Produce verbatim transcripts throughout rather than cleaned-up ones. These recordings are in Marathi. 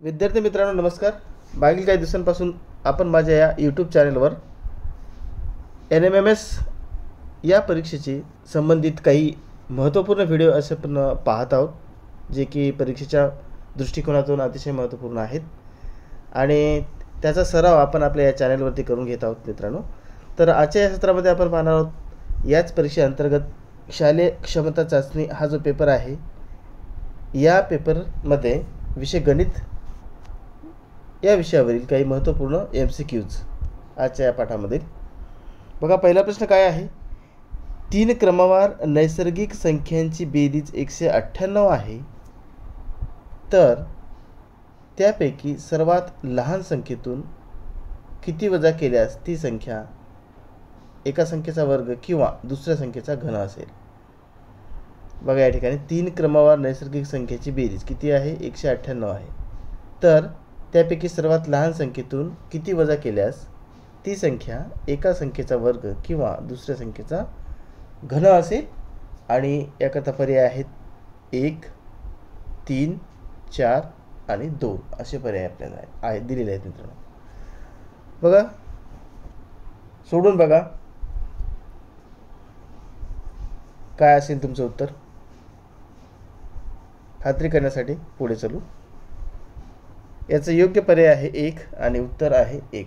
विद्यार्थी मित्रांनो नमस्कार. मागील काही दिवसांपासून आपण माझ्या या यूट्यूब चॅनलवर एन एम एम एस या परीक्षेची संबंधित काही महत्त्वपूर्ण व्हिडिओ असे पण पाहत आहोत, जे की परीक्षेच्या दृष्टिकोनातून अतिशय महत्त्वपूर्ण आहेत आणि त्याचा सराव आपण आपल्या या चॅनलवरती करून घेत आहोत मित्रांनो. तर आजच्या या सत्रामध्ये आपण पाहणार आहोत याच परीक्षेअंतर्गत शालेय क्षमता चाचणी हा जो पेपर आहे, या पेपरमध्ये विषय गणित या विषयावरील काही महत्त्वपूर्ण एम सी क्यूज आजच्या या पाठामध्ये. बघा, पहिला प्रश्न काय आहे. तीन क्रमवार नैसर्गिक संख्यांची बेरीज एकशे अठ्ठ्याण्णव आहे, तर त्यापैकी सर्वात लहान संख्येतून किती वजा केल्यास ती संख्या एका संख्येचा वर्ग किंवा दुसऱ्या संख्येचा घन असेल. बघा, या ठिकाणी तीन क्रमवार नैसर्गिक संख्येची बेरीज किती आहे, एकशे अठ्ठ्याण्णव आहे, तर त्यापैकी सर्वात लहान संख्येतून किती वजा केल्यास ती संख्या एका संख्येचा वर्ग किंवा दुसऱ्या संख्येचा घन असेल. आणि याकरता पर्याय आहेत एक, तीन, चार आणि दोन असे पर्याय आपल्याला आहेत दिलेले आहेत मित्रांनो. बघा, सोडून बघा काय असेल तुमचं उत्तर. खात्री करण्यासाठी पुढे चलू. याचं योग्य पर्याय आहे एक आणि उत्तर आहे एक.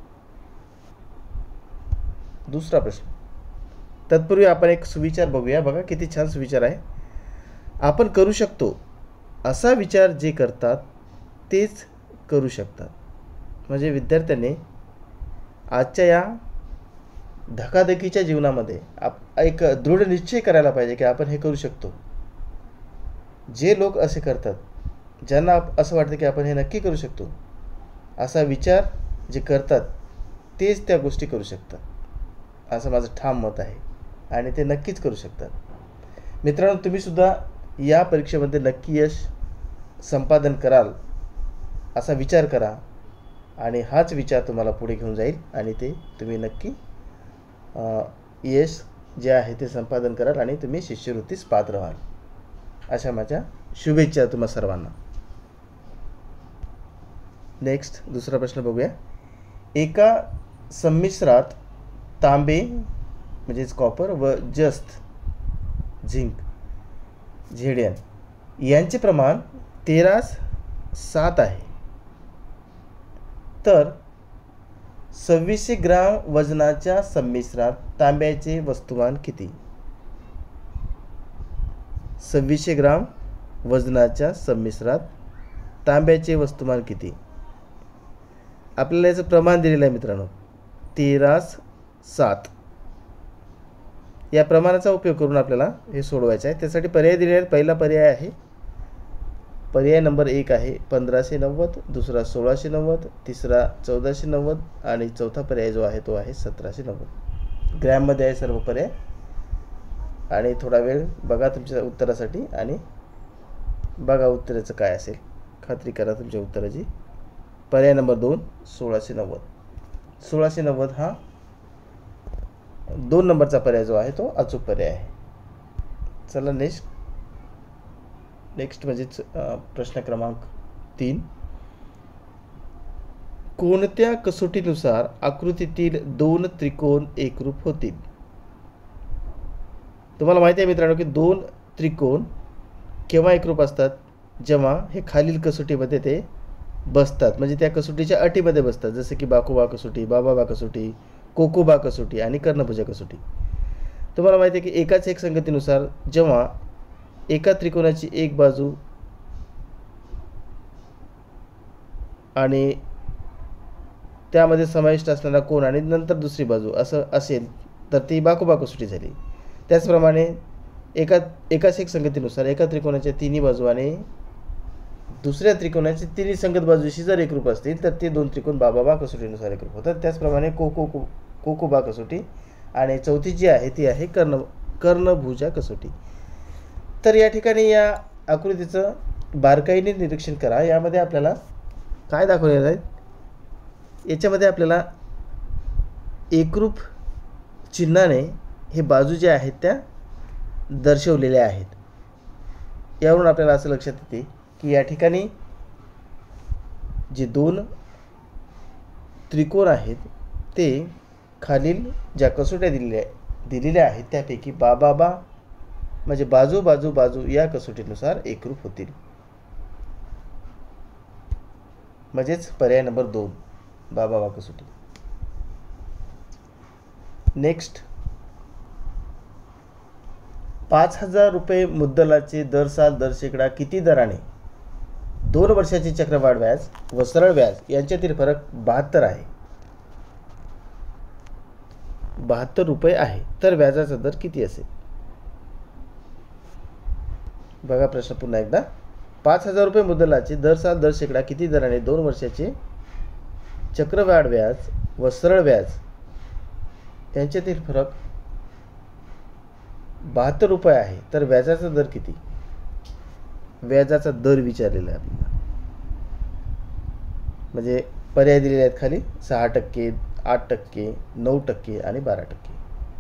दुसरा प्रश्न. तत्पूर्वी आपण एक सुविचार बघूया. बघा किती छान सुविचार आहे. आपण करू शकतो असा विचार जे करतात तेच करू शकतात. म्हणजे विद्यार्थ्यांनी आजच्या या धकाधकीच्या जीवनामध्ये आप एक दृढ निश्चय करायला पाहिजे की आपण हे करू शकतो. जे लोक असे करतात, ज्यांना असं वाटतं की आपण हे नक्की करू शकतो, असा विचार जे करतात तेच त्या गोष्टी करू शकतात, असं माझं ठाम मत आहे आणि ते नक्कीच करू शकतात. मित्रांनो, तुम्हीसुद्धा या परीक्षेमध्ये नक्की यश संपादन कराल असा विचार करा आणि हाच विचार तुम्हाला पुढे घेऊन जाईल आणि ते तुम्ही नक्की यश जे आहे ते संपादन कराल आणि तुम्ही शिष्यवृत्तीस पात्र व्हाल, अशा माझ्या शुभेच्छा तुम्हा सर्वांना. नेक्स्ट दुसरा प्रश्न बघूया. एका संमिश्रात तांबे म्हणजेच कॉपर व जस्त झिंक झेडियन यांचे प्रमाण तेरास सात आहे, तर सव्वीसशे ग्राम वजनाच्या संमिश्रात तांब्याचे वस्तुमान किती. सव्वीसशे ग्राम वजनाच्या संमिश्रात तांब्याचे वस्तुमान किती. आपल्याला याचं प्रमाण दिलेलं आहे मित्रांनो, तेरास सात. या प्रमाणाचा उपयोग करून आपल्याला हे सोडवायचं आहे. त्यासाठी पर्याय दिलेले आहेत. पहिला पर्याय आहे पर्याय नंबर एक आहे पंधराशे नव्वद, दुसरा सोळाशे नव्वद, तिसरा चौदाशे नव्वद आणि चौथा पर्याय जो आहे तो आहे सतराशे नव्वद. ग्रॅममध्ये आहे सर्व पर्याय. आणि थोडा वेळ बघा तुमच्या उत्तरासाठी आणि बघा उत्तराचं काय असेल. खात्री करा तुमच्या उत्तराची. पर्याय नंबर दोन सोळाशे नव्वद. सोळाशे नव्वद हा दोन नंबरचा पर्याय जो आहे तो अचूक पर्याय आहे. चला नेक्स्ट नेक्स्ट म्हणजेच प्रश्न क्रमांक तीन. कोणत्या कसोटीनुसार आकृतीतील दोन त्रिकोण एकरूप होतील. तुम्हाला माहिती आहे मित्रांनो की दोन त्रिकोण केव्हा एकरूप असतात, जेव्हा हे खालील कसोटीमध्ये ते बसतात, म्हणजे त्या कसोटीच्या अटीमध्ये बसतात, जसे की बाकुबा कसोटी, बाबाबा कसोटी, कोकोबा कसोटी आणि कर्णभुजा कसोटी. तुम्हाला माहिती आहे की एकाच एक संगतीनुसार जेव्हा एका त्रिकोणाची एक बाजू आणि त्यामध्ये समाविष्ट असणारा कोण आणि नंतर दुसरी बाजू असं असेल तर ती बाकुबा कसोटी झाली. त्याचप्रमाणे एका एकाच एक संगतीनुसार एका त्रिकोणाच्या तिन्ही बाजू आणि दुसऱ्या त्रिकोणाची तिन्ही संगत बाजूशी जर एकरूप असतील तर ते दोन त्रिकोण बाबाबा कसोटीनुसार एकरूप होतात. त्याचप्रमाणे कोको कोकोबा कसोटी आणि चौथी जी आहे ती आहे कर्ण कर्णभुजा कसोटी. तर या ठिकाणी या आकृतीचं बारकाईने निरीक्षण करा. यामध्ये आपल्याला काय दाखवलेलं आहे, याच्यामध्ये आपल्याला एकरूप चिन्हाने हे बाजू ज्या आहेत त्या दर्शवलेल्या आहेत. यावरून आपल्याला असं लक्षात येते की या ठिकाणी जे दोन त्रिकोण आहेत ते खालील ज्या कसोट्या दिलेल्या दिलेल्या आहेत त्यापैकी बा बा बा म्हणजे बाजू बाजू बाजू या कसोटीनुसार एकरूप होतील. म्हणजेच पर्याय नंबर दोन बा बा बा कसोटी. नेक्स्ट, पाच हजार रुपये मुद्दलाचे दर साल दर शेकडा किती दराने दोन वर्षाचे चक्रवाढ व्याज व सरळ व्याज यांच्यातील फरक बहात्तर आहे बहात्तर रुपये आहे, तर व्याजाचा दर किती असेल? बघा प्रश्न पुन्हा एकदा. पाच हजार रुपये मुद्दलाचे दर साल दर शेकडा किती दराने दोन वर्षाचे चक्रवाढ व्याज व सरळ व्याज यांच्यातील फरक बहात्तर रुपये आहे, तर व्याजाचा दर किती? व्याजाचा दर विचारलेला आहे आपल्याला. म्हणजे पर्याय दिलेले आहेत खाली सहा टक्के, आठ टक्के, नऊ टक्के आणि बारा टक्के.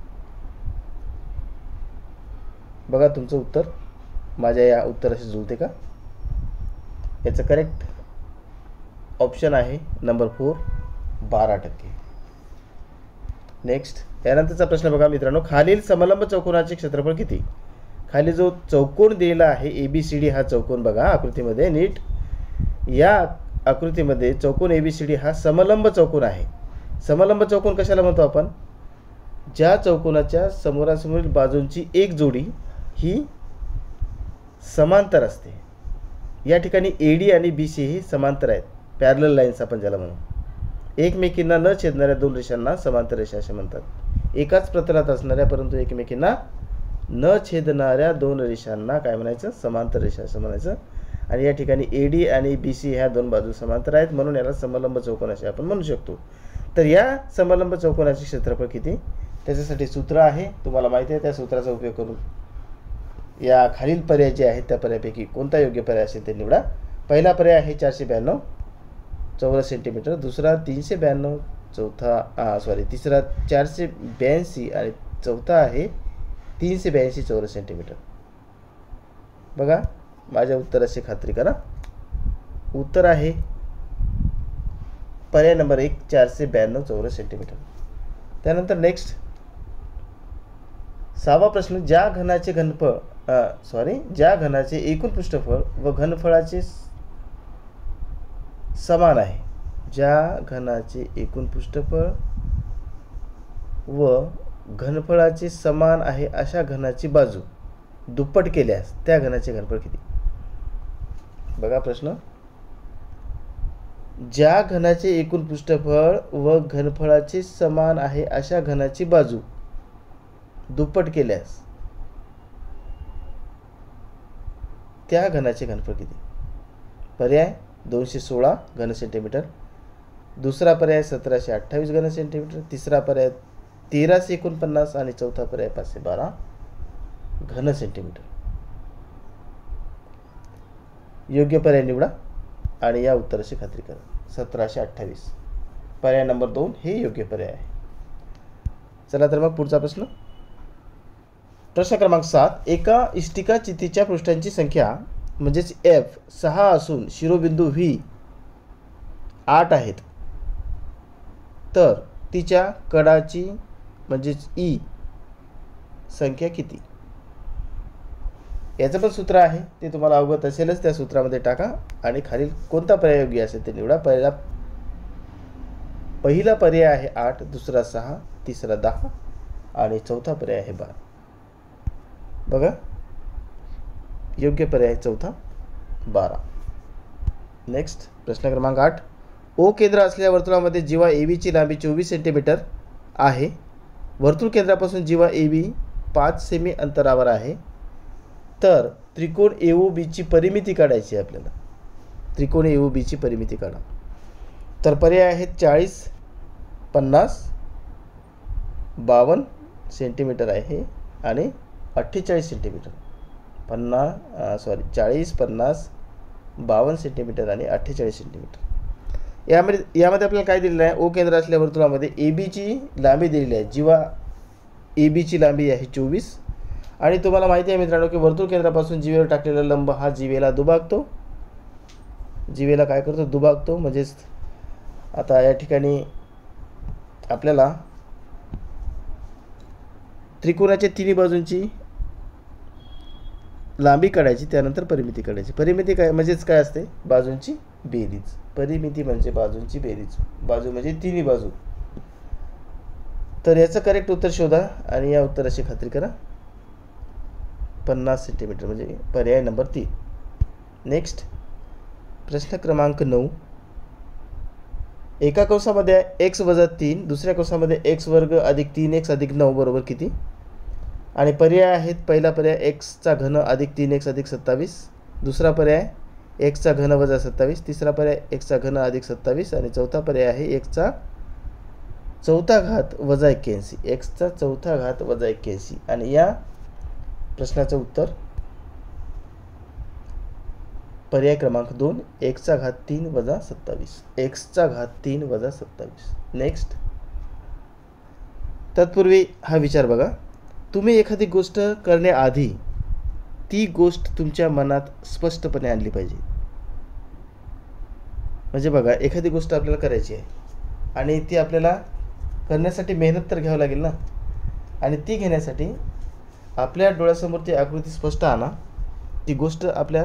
बघा तुमचं उत्तर माझ्या या उत्तराशी जुळते का? याचं करेक्ट ऑप्शन आहे नंबर फोर, बारा टक्के. नेक्स्ट, यानंतरचा प्रश्न बघा मित्रांनो. खालील समलंब चौकोनाचे क्षेत्रफळ किती? खाली जो चौकोन दिलेला आहे ए बी सी डी हा चौकोन बघा आकृतीमध्ये नीट. या आकृतीमध्ये चौकोन ए बी सी डी हा समलंब चौकोन आहे. समलंब चौकोन कशाला म्हणतो आपण? ज्या चौकोनाच्या समोरासमोरील बाजूंची एक जोडी ही समांतर असते. या ठिकाणी ए डी आणि बी सी ही समांतर आहेत, पॅरलल लाईन्स आपण ज्याला म्हणू. एकमेकींना न छेदणाऱ्या दोन रेषांना समांतर रेषा असे म्हणतात. एकाच प्रतलात असणाऱ्या परंतु एकमेकींना न छेदणाऱ्या दोन रेषांना काय म्हणायचं? समांतर रेषा असं म्हणायचं. आणि या ठिकाणी ए डी आणि बी सी ह्या दोन बाजू समांतर आहेत म्हणून याला समलंब चौकोन असे आपण म्हणू शकतो. तर या समलंब चौकोनाचे क्षेत्रफळ किती? त्याच्यासाठी सूत्र आहे, तुम्हाला माहिती आहे. त्या सूत्राचा उपयोग करून या खालील पर्याय जे आहेत त्या पर्यायापैकी कोणता योग्य पर्याय असेल ते निवडा. पहिला पर्याय आहे चारशे ब्याण्णव चौरस सेंटीमीटर, दुसरा तीनशे ब्याण्णव, चौथा सॉरी तिसरा चारशे ब्याऐंशी आणि चौथा आहे तीनशे ब्याऐंशी चौरस सेंटीमीटर. बघा माझ्या उत्तराची खात्री करा. उत्तर आहे पर्याय नंबर एक, चारशे ब्याण्णव चौरस सेंटीमीटर. त्यानंतर नेक्स्ट सहावा प्रश्न. ज्या घनाचे घनफळ सॉरी ज्या घनाचे एकूण पृष्ठफळ व घनफळाचे समान आहे, ज्या घनाचे एकूण पृष्ठफळ व घनफळाचे समान आहे अशा घनाची बाजू दुप्पट केल्यास त्या घनाचे घनफळ किती? बघा प्रश्न. ज्या घनाचे एकूण पृष्ठफळ व घनफळाचे समान आहे अशा घनाची बाजू दुप्पट केल्यास त्या घनाचे घनफळ किती? पर्याय दोनशे सोळा घन सेंटीमीटर, दुसरा पर्याय सतराशे अठ्ठावीस घन सेंटीमीटर, तिसरा पर्याय तेराशे एकोणपन्नास आणि चौथा पर्याय पाचशे बारा घन सेंटीमीटर. योग्य पर्याय निवडा आणि या उत्तराची खात्री करा. सतराशे अठ्ठावीस पर्याय नंबर दोन हे योग्य पर्याय आहे. चला तर मग पुढचा प्रश्न. प्रश्न क्रमांक सात. एका इष्टिका चितीच्या पृष्ठांची संख्या म्हणजेच एफ सहा असून शिरोबिंदू व्ही आठ आहेत, तर तिच्या कडाची म्हणजेच ई संख्या किती? याचं पण सूत्र आहे, ते तुम्हाला अवगत असेलच. त्या सूत्रामध्ये टाका आणि खालील कोणता पर्याय योग्य असेल ते निवडा. पहिला पहिला पर्याय आहे आठ, दुसरा सहा, तिसरा दहा आणि चौथा पर्याय आहे बारा. बघा योग्य पर्याय चौथा बारा. नेक्स्ट प्रश्न क्रमांक आठ. ओ केंद्र असलेल्या वर्तुळामध्ये जीवा ए बीची लांबी चोवीस सेंटीमीटर आहे. वर्तुळ केंद्रापासून जीवा ए बी पाच सेमी अंतरावर आहे, तर त्रिकोण ए ओ बीची परिमिती काढायची आहे आपल्याला. त्रिकोण ए ओ बीची परिमिती काढा. तर पर्याय आहेत चाळीस, पन्नास, बावन्न सेंटीमीटर आहे आणि अठ्ठेचाळीस सेंटीमीटर. पन्नास सॉरी चाळीस, पन्नास, बावन्न सेंटीमीटर आणि अठ्ठेचाळीस सेंटीमीटर. यामध्ये यामध्ये आपल्याला काय दिलेलं आहे? ओ केंद्र असलेल्या वर्तुळामध्ये ए बीची लांबी दिलेली आहे. जीवा ए बीची लांबी आहे चोवीस आणि तुम्हाला माहिती आहे मित्रांनो की वर्तुळ केंद्रापासून जीवेवर टाकलेला लंब हा जीवेला दुभागतो जीवेला काय करतो, दुभागतो. म्हणजेच आता या ठिकाणी आपल्याला त्रिकोणाच्या तिन्ही बाजूंची लांबी काढायची, त्यानंतर परिमिती काढायची. परिमिती काय म्हणजेच काय असते, बाजूंची बेरीज. परिमिती म्हणजे बाजूंची बेरीज. बाजू म्हणजे तिन्ही बाजू. तर याचं करेक्ट उत्तर शोधा आणि या उत्तराची खात्री करा. पन्नास सेंटीमीटर म्हणजे पर्याय नंबर तीन. नेक्स्ट प्रश्न क्रमांक नऊ. एका कंसामध्ये एक्स वजा तीन, दुसऱ्या कंसामध्ये एक्स वर्ग अधिक तीन एक्स अधिक नऊ बरोबर किती? आणि पर्याय आहेत. पहिला पर्याय एक्सचा घन अधिक तीन एक्स अधिक सत्तावीस, दुसरा पर्याय एक्सचा घन वजा सत्तावीस, तिसरा पर्याय एक्सचा घन अधिक सत्तावीस आणि चौथा पर्याय आहे एक्सचा चौथा घात वजा एक्क्याऐंशी. एक्सचा चौथा घात वजा एक्क्याऐंशी. आणि या प्रश्नाचं उत्तर पर्याय क्रमांक दोन, एक्सचा घात तीन वजा सत्तावीस. एक्सचा घात तीन वजा सत्तावीस. नेक्स्ट. तत्पूर्वी हा विचार बघा. तुम्ही एखादी गोष्ट करण्याआधी ती गोष्ट तुमच्या मनात स्पष्टपणे आणली पाहिजे. म्हणजे बघा, एखादी गोष्ट आपल्याला करायची आहे आणि ती आपल्याला करण्यासाठी मेहनत तर घ्यावी लागेल ना. आणि ती घेण्यासाठी आपल्या डोळ्यासमोर ती आकृती स्पष्ट आणा. ती गोष्ट आपल्या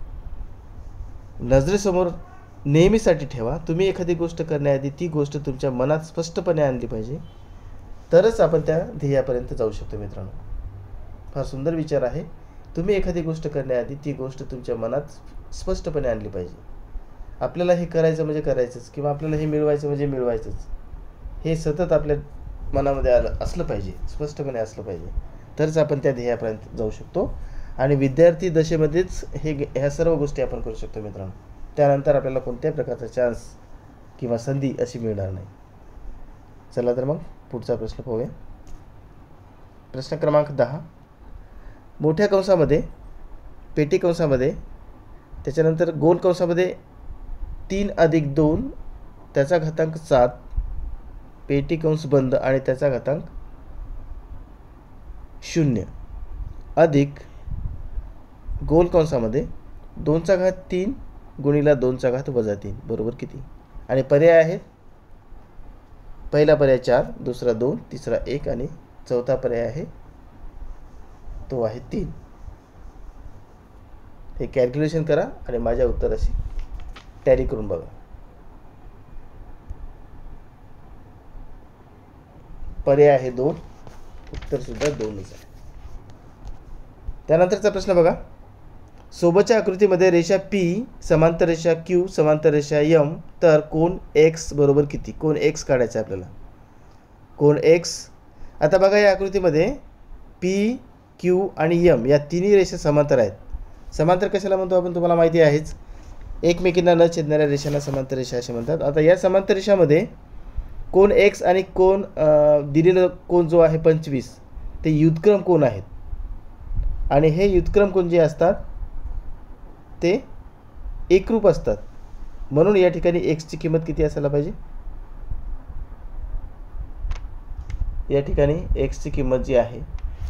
नजरेसमोर नेहमीसाठी ठेवा. तुम्ही एखादी गोष्ट करण्याआधी ती गोष्ट तुमच्या मनात स्पष्टपणे आणली पाहिजे, तरच आपण त्या ध्येयापर्यंत जाऊ शकतो. मित्रांनो, फार सुंदर विचार आहे. तुम्ही एखादी गोष्ट करण्याआधी ती गोष्ट तुमच्या मनात स्पष्टपणे आणली पाहिजे. आपल्याला हे करायचं म्हणजे करायचंच, किंवा आपल्याला हे मिळवायचं म्हणजे मिळवायचंच, हे सतत आपल्या मनामध्ये आलं असलं पाहिजे, स्पष्टपणे असलं पाहिजे, तरच आपण त्या ध्येयापर्यंत जाऊ शकतो. आणि विद्यार्थी दशेमध्येच हे ह्या सर्व गोष्टी आपण करू शकतो मित्रांनो. त्यानंतर आपल्याला कोणत्याही प्रकारचा चान्स किंवा संधी अशी मिळणार नाही. चला तर मग पुढचा प्रश्न पाहूया. प्रश्न क्रमांक दहा. मोठ्या कंसामध्ये, पेटी कंसामध्ये, त्याच्यानंतर गोल कंसामध्ये तीन अधिक दोन त्याचा घातांक सात, पेटी कंस बंद आणि त्याचा घातांक शून्य, अधिक गोल कंसामध्ये दोनचा घात तीन गुणिला दोनचा घात वजा तीन बरोबर किती? आणि पर्याय आहेत. पहिला पर्याय चार, दुसरा दोन, तिसरा एक आणि चौथा पर्याय आहे तो आहे तीन. हे कॅल्क्युलेशन करा आणि माझ्या उत्तराशी टॅली करून बघा. पर्याय आहे दोन, उत्तर सुद्धा दोनच आहे. त्यानंतरचा प्रश्न बघा. सोबतच्या आकृतीमध्ये रेषा P समांतर रेषा Q समांतर रेषा M, तर कोण X बरोबर किती? कोण X काढायचा आहे आपल्याला. कोण X. आता बघा, या आकृतीमध्ये P, Q आणि M या तिन्ही रेषा समांतर आहेत. समांतर कशाला म्हणतो आपण, तुम्हाला माहिती आहेच. एकमेकींना न छेदणाऱ्या रेषांना समांतर रेषा असे म्हणतात. आता या समांतर रेषामध्ये कोण X आणि कोण दिलेलं कोण जो आहे पंचवीस, ते युद्धक्रम कोण आहेत. आणि हे युद्धक्रम कोण जे असतात ते एकरूप असतात. म्हणून या ठिकाणी x ची किंमत किती असायला पाहिजे? या ठिकाणी x ची किंमत जी आहे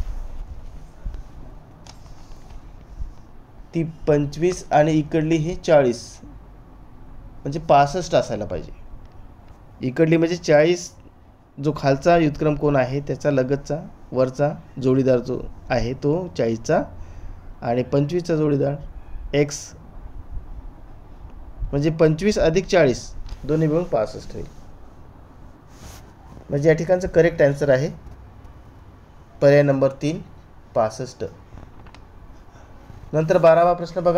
ती पंचवीस आणि इकडली ही चाळीस म्हणजे पासष्ट असायला पाहिजे. इकडली म्हणजे चाळीस जो खालचा युद्धक्रम कोण आहे त्याचा लगतचा वरचा जोडीदार जो आहे तो चाळीसचा, आणि पंचवीसचा जोडीदार x म्हणजे पंचवीस अधिक चाळीस दोन्ही मिळून पासष्ट होईल. म्हणजे या ठिकाणचं करेक्ट आन्सर आहे पर्याय नंबर तीन, पासष्ट. नंतर बारावा प्रश्न बघा.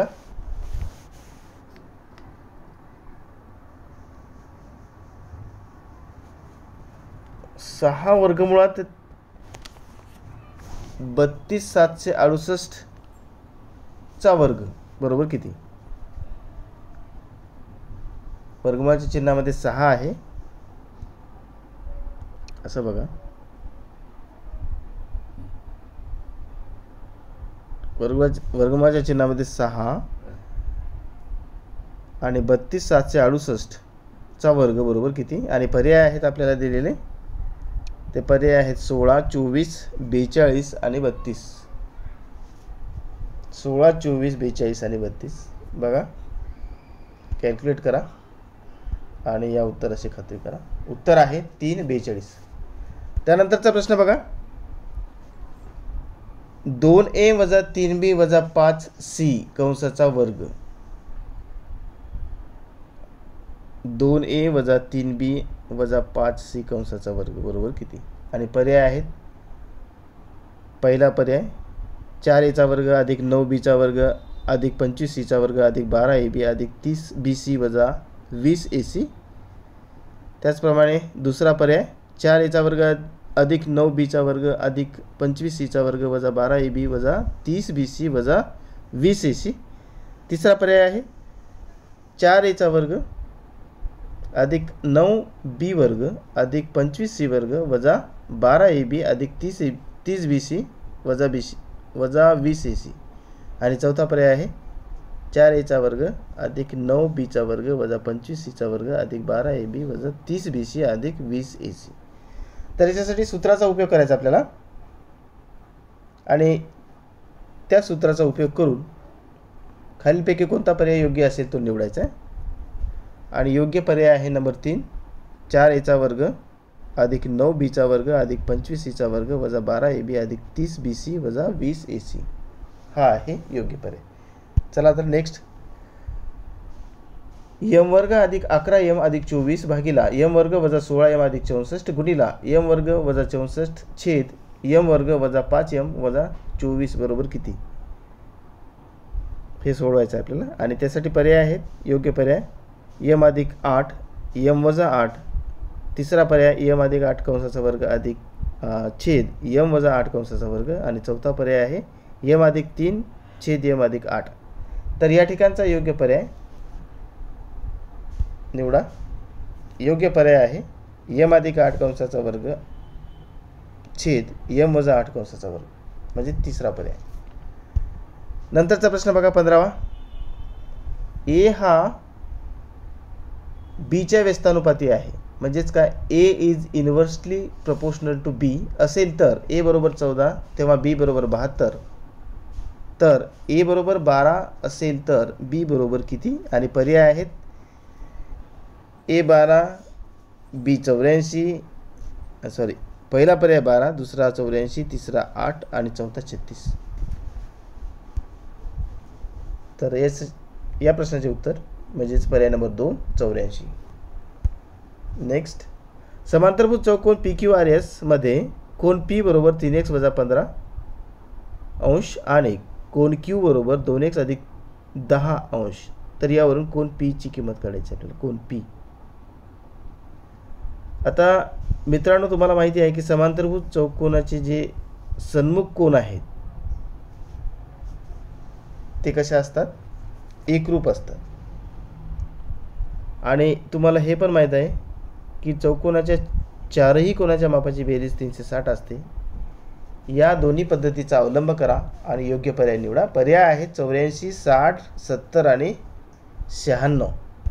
सहा वर्गमुळात बत्तीस सातशे अडुसष्ट चा वर्ग बरोबर किती? वर्गमुळाच्या चिन्हामध्ये सहा आहे असं बघा. वर्गमुळाच्या वर्गमुळाच्या चिन्हामध्ये सहा आणि बत्तीस सातशे अडुसष्ट चा वर्ग बरोबर किती? आणि पर्याय आहेत आपल्याला दिलेले. ते पर्याय आहेत सोळा, चोवीस, बेचाळीस आणि बत्तीस. सोळा, चोवीस, बेचाळीस आणि बत्तीस. बघा कॅल्क्युलेट करा आणि या उत्तराची खात्री करा. उत्तर आहे तीन बेचाळीस. त्यानंतरचा प्रश्न बघा. दोन ए वजा तीन बी वजा पाच सी कंसाचा वर्ग. दोन ए वजा तीन बी वजा पाच सी कंसाचा वर्ग बरोबर किती? आणि पर्याय आहेत. पहिला पर्याय चार एचा वर्ग अधिक नऊ बीचा वर्ग अधिक पंचवीस सीचा वर्ग अधिक बारा ए बी अधिक तीस बी सी वजा वीस ए सी. त्याचप्रमाणे दुसरा पर्याय चार एचा वर्ग अधिक नऊ बीचा वर्ग अधिक पंचवीस सीचा वर्ग वजा बारा ए बी वजा तीस बी सी वजा वीस ए सी. तिसरा पर्याय आहे चार एचा वर्ग अधिक नऊ बी वर्ग अधिक पंचवीस सी वर्ग वजा बारा ए बी अधिक तीस ए तीस बी सी वजा बी सी वजा वीस ए सी. आणि चौथा पर्याय आहे चार एचा वर्ग अधिक नऊ बीचा वर्ग वजा पंचवीस सीचा वर्ग अधिक बारा ए बी वजा तीस बी सी अधिक वीस ए सी. तर याच्यासाठी सूत्राचा उपयोग करायचा आपल्याला आणि त्या सूत्राचा उपयोग करून खालीलपैकी कोणता पर्याय योग्य असेल तो निवडायचा आहे. आणि योग्य पर्याय आहे नंबर तीन चार एचा वर्ग अधिक नऊ बीचा वर्ग अधिक पंचवीस सीचा वर्ग वजा बारा ए बी अधिक तीस बी सी वजा वीस ए सी. हा आहे योग्य पर्याय. चला तर नेक्स्ट. यम वर्ग अधिक अकरा यम अधिक चोवीस भागिला यम वर्ग वजा सोळा यम अधिक चौसष्ट गुणिला यम वर्ग वजा चौसष्ट छेद यम वर्ग वजा पाच यम वजा चोवीस बरोबर किती? हे सोडवायचं आहे आपल्याला. आणि त्यासाठी पर्याय आहेत. योग्य पर्याय यम अधिक आठ यम वजा आठ. तिसरा पर्याय यम अधिक आठ कंसाचा वर्ग अधिक छेद यम वजा आठ कंसाचा वर्ग. आणि चौथा पर्याय आहे यम अधिक तीन छेद यम अधिक आठ. तर या ठिकाणचा योग्य पर्याय निवडा. योग्य पर्याय आहे यम अधिक आठ कंसाचा वर्ग छेद यम वजा आठ कंसाचा वर्ग म्हणजे तिसरा पर्याय. नंतरचा प्रश्न बघा पंधरावा. ए हा बीच्या व्यस्तानुपाती आहे. म्हणजेच काय A is inversely proportional to B असेल तर ए बरोबर चौदा तेव्हा बी बरोबर बहात्तर. तर ए बरोबर बारा असेल तर बी बरोबर किती? आणि पर्याय आहेत ए बारा बी चौऱ्याऐंशी सॉरी पहिला पर्याय बारा दुसरा चौऱ्याऐंशी तिसरा आठ आणि चौथा छत्तीस. तर याच या प्रश्नाचे उत्तर म्हणजेच पर्याय नंबर दोन चौऱ्याऐंशी. नेक्स्ट. समांतरभुज चौकोन पी क्यू आर एस मध्ये कोन पी बरोबर तीन एक्स वजा पंधरा अंश आणि कोन क्यू बरोबर दोन एक्स अधिक दहा अंश. तर यावरून कोन पी ची किंमत काढायची आपल्याला. कोन पी. आता मित्रांनो तुम्हाला माहिती आहे की समांतरभुज चौकोनाचे जे सन्मुख कोन आहेत ते कसे असतात? एकरूप असतात. आणि तुम्हाला हे पण माहीत आहे की चौकोनाच्या चारही कोनाच्या मापाची बेरीज तीनशे साठ असते. या दोन्ही पद्धतीचा अवलंब करा आणि योग्य पर्याय निवडा. पर्याय आहेत चौऱ्याऐंशी साठ सत्तर आणि शहाण्णव.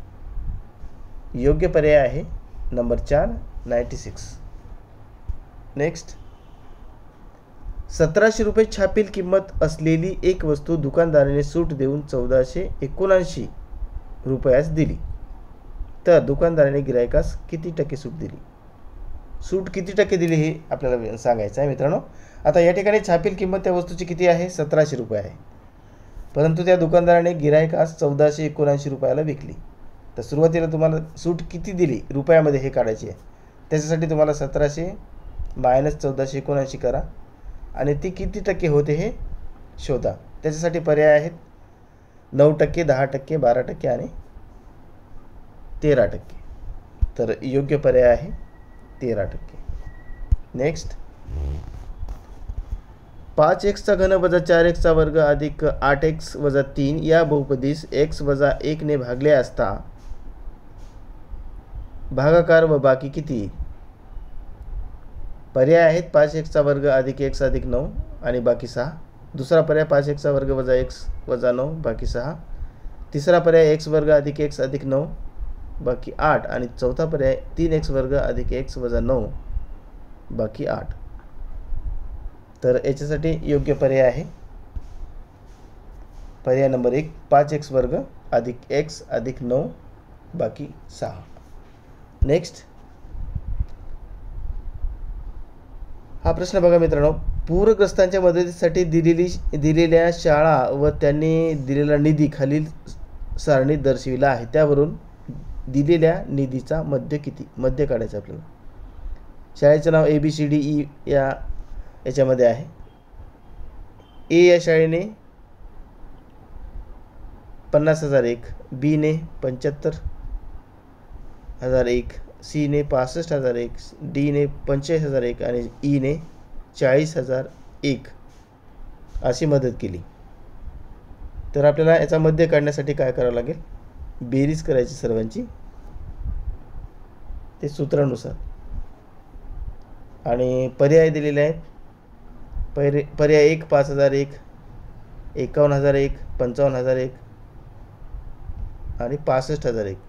योग्य पर्याय आहे नंबर चार नाईंटी सिक्स. नेक्स्ट. सतराशे रुपये छापील किंमत असलेली एक वस्तू दुकानदाराने सूट देऊन चौदाशे एकोणऐंशी रुपयास दिली. तर दुकानदाराने गिरायकास किती टक्के सूट दिली? सूट किती टक्के दिली हे आपल्याला सांगायचं आहे मित्रांनो. आता या ठिकाणी छापील किंमत त्या वस्तूची किती आहे? सतराशे रुपये आहे. परंतु त्या दुकानदाराने गिरायकास चौदाशे एकोणऐंशी रुपयाला विकली. तर सुरुवातीला तुम्हाला सूट किती दिली रुपयामध्ये हे काढायची आहे. त्याच्यासाठी तुम्हाला सतराशे मायनस चौदाशे एकोणऐंशी करा आणि ती किती टक्के होते हे शोधा. त्याच्यासाठी पर्याय आहेत नऊ टक्के दहा टक्के बारा टक्के आणि तेरा टक्के. तर योग्य पर्याय आहे तेरा टक्के. नेक्स्ट. पाच एक्सचा घन वजा चार एक्सचा वर्ग अधिक आठ एक्स वजा तीन या बहुपदीस एक्स वजा एकने भागले असता भागाकार व बाकी किती? पर्याय आहेत पाच एक्सचा वर्ग अधिक एक्स अधिक नऊ आणि बाकी सहा. दुसरा पर्याय पाच एक्सचा वर्ग वजा एक्स वजा नऊ बाकी सहा. तिसरा पर्याय एक्स वर्ग अधिक एक्स अधिक नऊ बाकी आठ आणि चौथा पर्याय तीन एक्स वर्ग अधिक एक्स वजा नऊ बाकी आठ. तर याच्यासाठी योग्य पर्याय आहे पर्याय नंबर एक पाच एक्स वर्ग अधिक एक्स अधिक नऊ बाकी सहा. नेक्स्ट हा प्रश्न बघा मित्रांनो, पूरग्रस्तांच्या मदतीसाठी दिलेली दिलेल्या शाळा व त्यांनी दिलेला निधी खालील सारणीत दर्शविला आहे. त्यावरून दिलेल्या निधीचा मध्य किती? मध्य काढायचं आपल्याला. शाळेचं नाव A B C D E या याच्यामध्ये आहे. ए या शाळेने पन्नास हजार एक, बी ने पंच्याहत्तर हजार एक, सी ने पासष्ट हजार एक, डी ने पंचेचाळीस हजार एक आणि ई ने चाळीस हजार एक अशी मदत केली. तर आपल्याला याचा मध्य काढण्यासाठी काय करावं लागेल? बेरीज करायची सर्वांची ते सूत्रानुसार. आणि पर्याय दिलेले आहेत. पर्याय पर्याय एक पाच हजार एक, एकावन्न हजार एक, पंचावन्न हजार एक आणि पासष्ट हजार एक.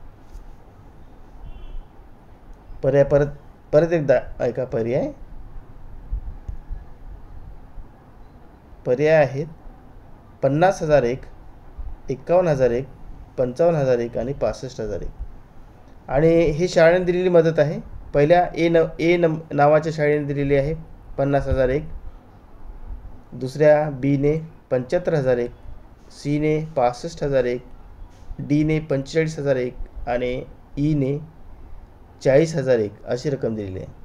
पर्याय परत परत एकदा ऐका. पर्याय पर्याय आहेत पन्नास हजार एक, एकावन्न हजार एक, पंचावन्न हजार एक आणि पासष्ट हजार एक. आणि ही शाळेने दिलेली मदत आहे. पहिल्या ए न ए नम नावाच्या शाळेने दिलेली आहे पन्नास हजार एक, दुसऱ्या बी ने पंच्याहत्तर हजार एक, सी ने पासष्ट हजार एक, डी ने पंचेचाळीस हजार एक आणि ई ने चाळीस हजार एक अशी रक्कम दिलेली आहे.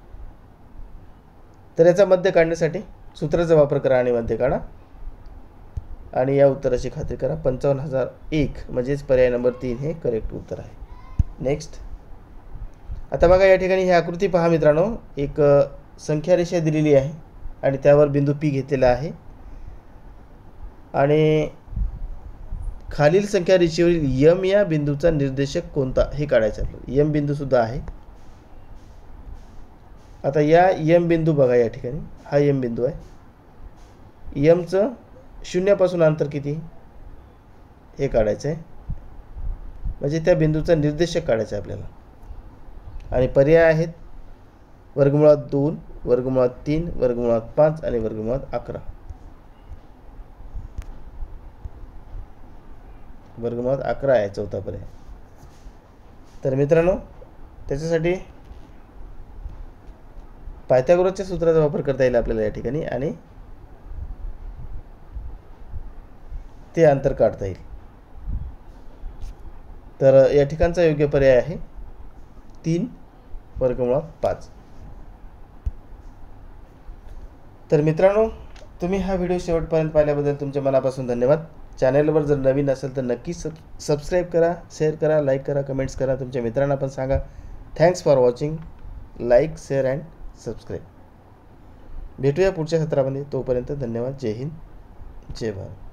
तर याचा मध्य काढण्यासाठी सूत्राचा वापर करा आणि मध्य काढा आणि या उत्तराची खात्री करा. पंचावन्न हजार एक म्हणजेच पर्याय नंबर तीन हे करेक्ट उत्तर आहे. नेक्स्ट आता बघा, या ठिकाणी ही आकृती पहा मित्रांनो. एक संख्या रेषा दिलेली आहे आणि त्यावर बिंदू पी घेतलेला आहे आणि खालील संख्या रेषेवरील यम या बिंदूचा निर्देशक कोणता हे काढायचं आपल्याला. यम बिंदू सुद्धा आहे. आता या यम बिंदू बघा, या ठिकाणी हा यम बिंदू आहे. यमचं शून्यापासून अंतर किती हे काढायचं आहे, म्हणजे त्या बिंदूचा निर्देशक काढायचा आहे आपल्याला. आणि पर्याय आहेत वर्गमुळात दोन, वर्गमुळात तीन, वर्गमुळात पाच आणि वर्गमुळात अकरा. वर्गमुळात अकरा आहे चौथा पर्याय. तर मित्रांनो, त्याच्यासाठी पायथागोरसच्या सूत्राचा वापर करता येईल आपल्याला या ठिकाणी आणि ते अंतर काढता येईल. तर या ठिकाणचा योग्य पर्याय आहे तीन वर्गमुळात पाच. तर मित्रांनो, तुम्ही हा व्हिडिओ शेवटपर्यंत पाहिल्याबद्दल तुमच्या मनापासून धन्यवाद. चॅनलवर जर नवीन असेल तर नक्की सब सबस्क्राईब करा, शेअर करा, लाईक करा, कमेंट्स करा, तुमच्या मित्रांना पण सांगा. Thanks for watching. Like, share and subscribe. भेटूया पुढच्या सत्रामध्ये. तोपर्यंत धन्यवाद. जय हिंद, जय भारत.